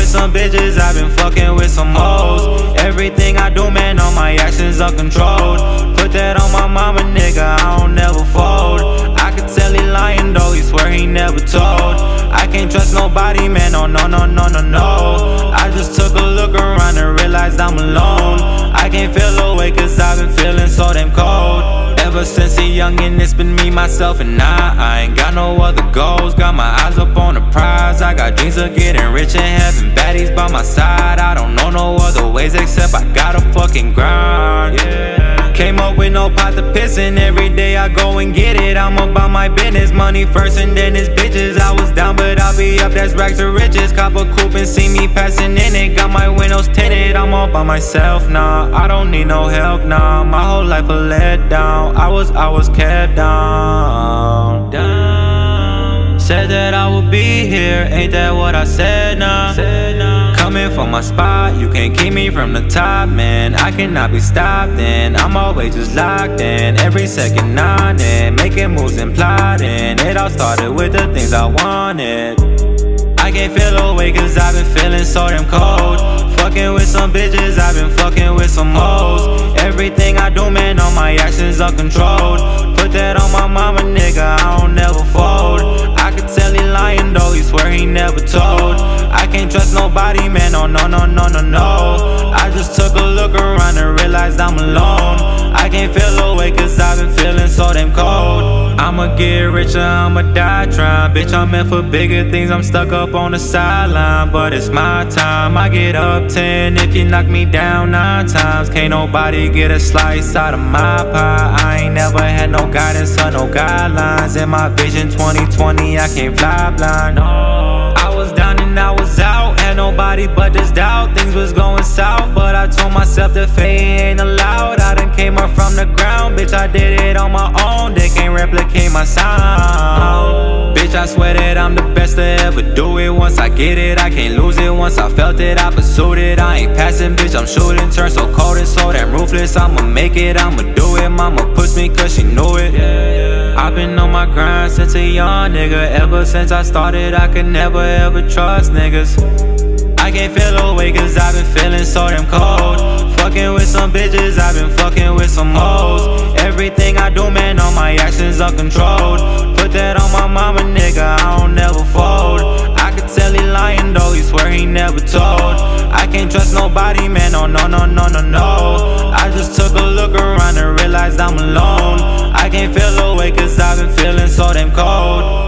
with some bitches, I've been fucking with some hoes. Everything I do, man, all my actions uncontrolled. Put that on my mama, nigga, I don't never fold. I could tell he lying though, he swear he never told. I can't trust nobody, man, no, no, no, no, no, no. I just took a look around and realized I'm alone. I can't feel away cause I've been feeling so damn cold. Ever since a youngin', it's been me, myself, and I ain't got no other goals, got my eyes up on the prize. I got dreams of getting rich and having baddies by my side. I don't know no other ways except I gotta fucking grind, yeah. Came up with no pot to piss in, every day I go and get it. I'm about my business, money first and then it's bitches. I was down but I'll be up, that's rags to riches. Cop a coupe and see me passing in it, got my windows tinted. I'm all by myself now, I don't need no help now. My whole life a letdown, I was kept down. Said that I would be here, ain't that what I said now? Coming from my spot, you can't keep me from the top, man. I cannot be stopped and I'm always just locked in. Every second on it, making moves and plotting. It all started with the things I wanted. I can't feel away cause I've been feeling so damn cold. Fucking with some bitches, I've been fucking with some hoes. Everything I do, man, all my actions uncontrolled. Put that on my mama, nigga, I don't never fold. I could tell he lying though, he swear he never told. I can't trust nobody, man, no, no, no, no, no, no. I just took a look around and realized I'm alone. I can't feel away cause I've been feeling so damn cold. I'ma get richer, I'ma die trying. Bitch, I'm meant for bigger things, I'm stuck up on the sideline. But it's my time, I get up 10 if you knock me down 9 times. Can't nobody get a slice out of my pie. I ain't never had no guidance or no guidelines. In my vision 2020, I can't fly blind, no. I was down and I was out, had nobody but this doubt. Things was going south, but I told myself that fate ain't allowed. I done came up from the ground, bitch, I did it on my own. They can't replicate my sound. Bitch, I swear that I'm the best to ever do it. Once I get it, I can't lose it. Once I felt it, I pursued it. I ain't passing, bitch, I'm shooting. Turn so cold and so damn ruthless. I'ma make it, I'ma do it. Mama pushed me cause she knew it, I've been on my grind since a young nigga. Ever since I started, I could never ever trust niggas. I can't feel away cause I've been feeling so damn cold. Fucking with some bitches, I've been fucking with some hoes. Everything I do, man, all my actions uncontrolled. Put that on my mama, nigga, I don't never fold. I could tell he lying though, he swear he never told. I can't trust nobody, man, no, no, no, no, no, no. I just took a look around and realized I'm alone. I can't feel away cause I've been feeling so damn cold.